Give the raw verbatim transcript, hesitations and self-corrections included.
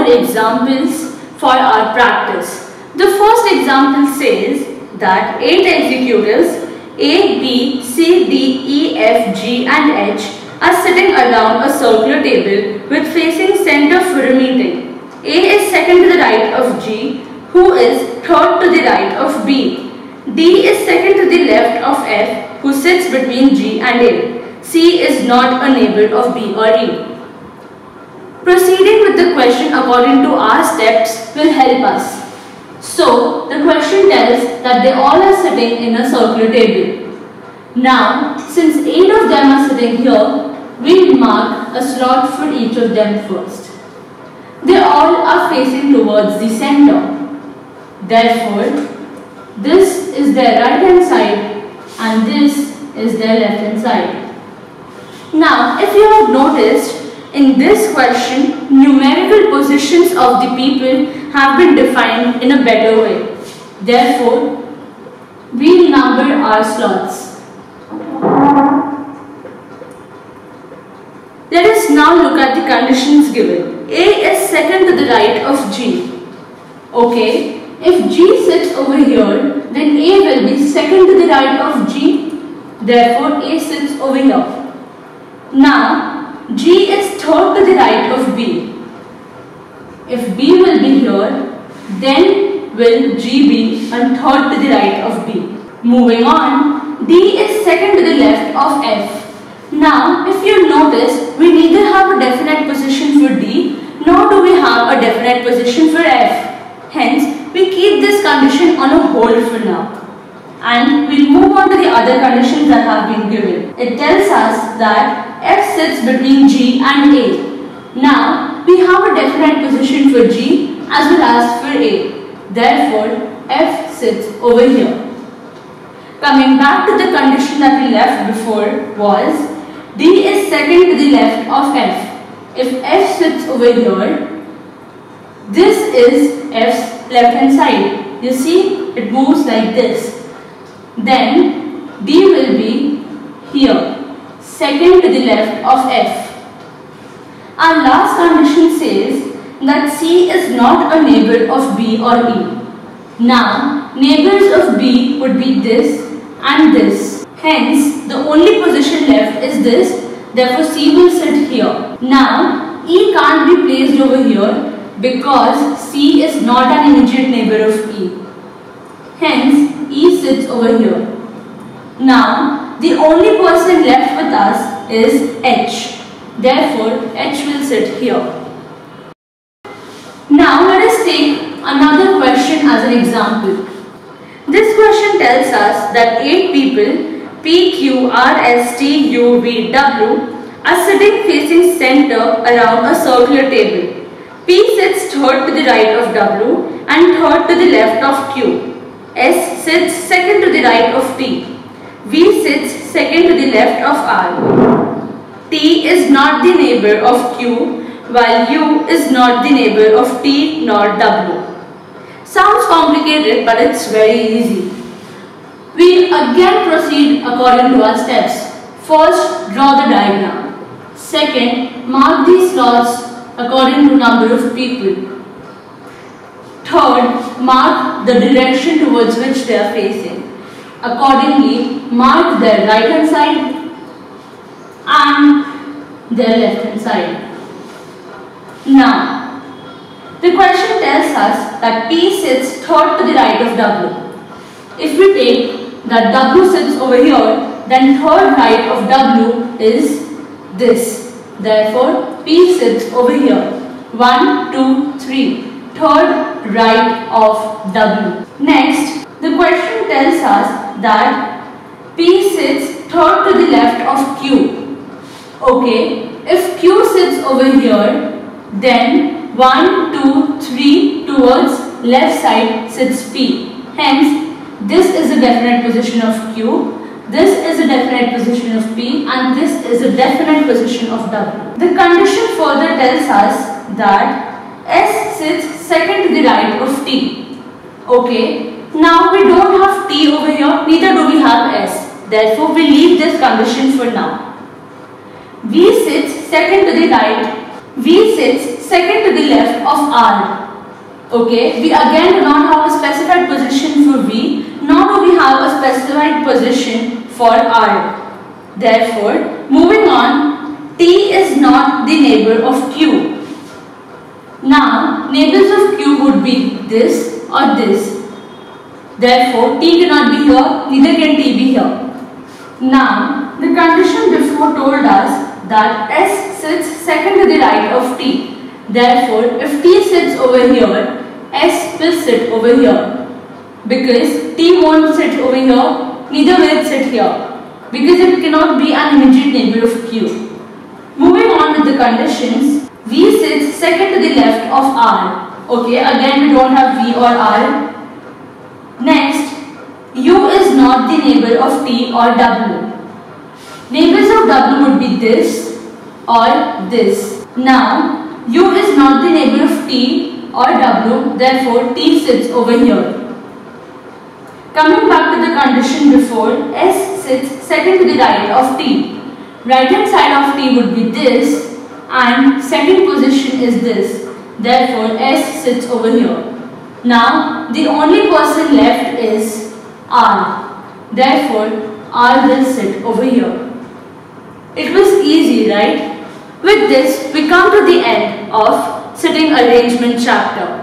examples for our practice. The first example says that eight executives A, B, C, D, E, F, G and H are sitting around a circular table with facing center for a meeting. A is second to the right of G, who is third to the right of B. D is second to the left of F, who sits between G and A. C is not a neighbor of B or E. Proceeding with the question according to our steps will help us. So, the question tells that they all are sitting in a circular table. Now, since eight of them are sitting here, we will mark a slot for each of them first. They all are facing towards the center. Therefore, this is their right hand side and this is their left hand side. Now, if you have noticed, in this question, numerical positions of the people have been defined in a better way. Therefore, we will number our slots. Let us now look at the conditions given. A is second to the right of G. Okay, if G sits over here, then A will be second to the right of G. Therefore, A sits over here. Now, G is third to the right of B. If B will be here, then will G be and third to the right of B. Moving on, D is second to the left of F. Now, if you notice, we neither have a definite position for D, nor do we have a definite position for F. Hence, we keep this condition on a hold for now. And we'll move on to the other conditions that have been given. It tells us that F sits between G and A. Now, we have a definite position for G as well as for A. Therefore, F sits over here. Coming back to the condition that we left before was D is second to the left of F. If F sits over here, this is F's left hand side. You see, it moves like this. Then D will be here, second to the left of F. Our last condition says that C is not a neighbor of B or E. Now, neighbors of B would be this and this. Hence, the only position left is this. Therefore, C will sit here. Now, E can't be placed over here because C is not an immediate neighbor of E. Hence, E sits over here. Now, the only person left with us is H. Therefore, H will sit here. Now, let us take another question as an example. This question tells us that eight people P, Q, R, S, T, U, V, W are sitting facing center around a circular table. P sits third to the right of W and third to the left of Q. S sits second to the right of T. V sits second to the left of R. T is not the neighbor of Q, while U is not the neighbor of T nor W. Sounds complicated, but it's very easy. We again proceed according to our steps. First, draw the diagram. Second, mark these slots according to number of people. Third, mark the direction towards which they are facing. Accordingly, mark their right hand side and their left hand side. Now, the question tells us that P sits third to the right of W. If we take that W sits over here, then third right of W is this. Therefore, P sits over here. one, two, three. Third right of W. Next, the question tells us that P sits third to the left of Q. Okay, if Q sits over here, then one, two, three towards left side sits P. Hence, this is a definite position of Q, this is a definite position of P, and this is a definite position of W. The condition further tells us that S sits second to the right of T. Okay, now we don't have T over here, neither do we have S. Therefore, we leave this condition for now. V sits second to the right V sits second to the left of R. Okay, we again do not have a specified position for V, nor do we have a specified position for R. Therefore, moving on, T is not the neighbor of Q. Now, neighbors of Q would be this or this. Therefore, T cannot be here, neither can T be here. Now, the condition before told us that S sits second to the right of T. Therefore, if T sits over here, S will sit over here. Because T won't sit over here, neither will it sit here. Because it cannot be an immediate neighbor of Q. Moving on with the conditions, V sits second to the left of R. Okay, again we don't have V or R. Next, U is not the neighbor of T or W. Neighbors of W would be this or this. Now, U is not the neighbor of T or W, therefore T sits over here. Coming back to the condition before, S sits second to the right of T. Right hand side of T would be this and second position is this. Therefore, S sits over here. Now, the only person left is R. Therefore, R will sit over here. It was easy, right? With this, we come to the end of sitting arrangement chapter.